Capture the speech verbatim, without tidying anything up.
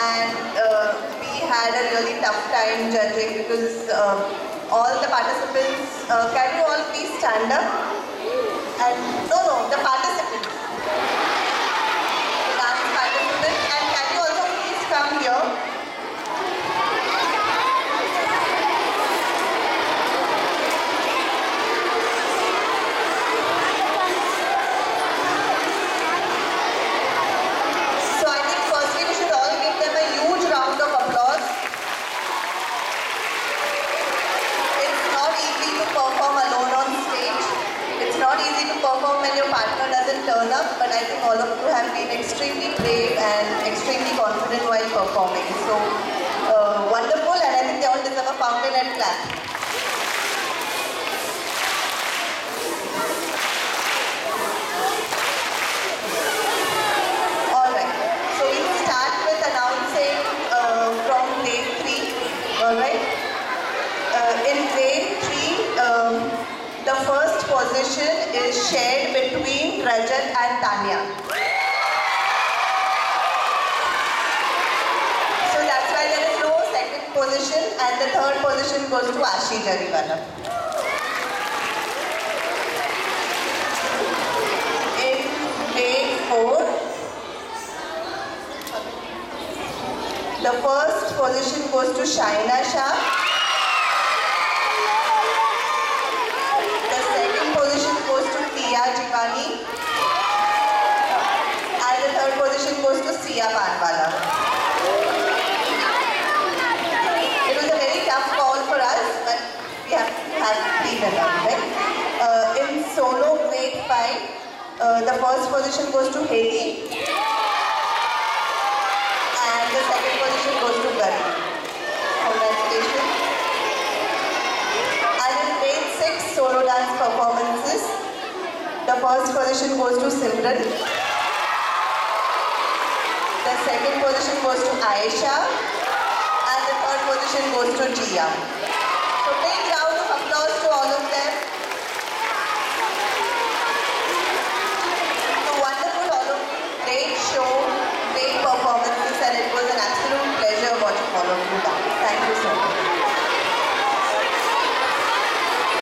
and uh, we had a really tough time judging because uh, all the participants, uh, can you all please stand up? And no, no, the participants, the dance participants, and can you also please come here? So I think firstly we should all give them a huge round of applause. It's not easy to perform alone on stage. It's not easy to perform when your partner doesn't turn up, but I think all of you have been extremely brave and extremely confident while performing. So uh, wonderful, and I think they all deserve a fountain and clap. Alright, so we'll start with announcing uh, from day three. Alright, uh, in day three, um, the first position is shared between Rajat and Tanya. So that's why there is no second position, and the third position goes to Ashi Jariwala. In day four, the first position goes to Shaina Shah. The second position goes to Tia Jivani. And the third position goes to Sia Panwala. It was a very tough call for us, but we have had three winners, right? Uh, in solo grade five, uh, the first position goes to Haley. And the second position goes to Gari. Congratulations. And in grade six solo dance performances, the first position goes to Simran. The second position goes to Aisha. And the third position goes to Jia.